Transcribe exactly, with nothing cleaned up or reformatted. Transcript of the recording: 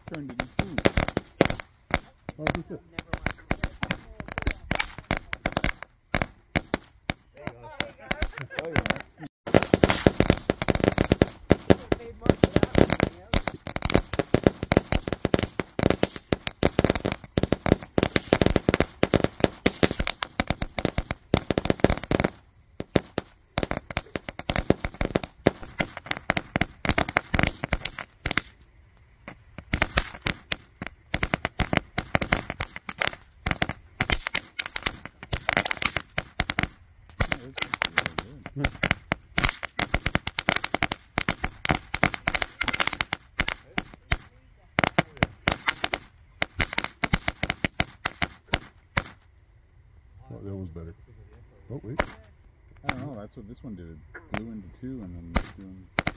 turned into two. Oh, he took. Oh, yeah. Oh, that was better. Oh, wait. I don't know, that's what this one did. It blew into two and then doing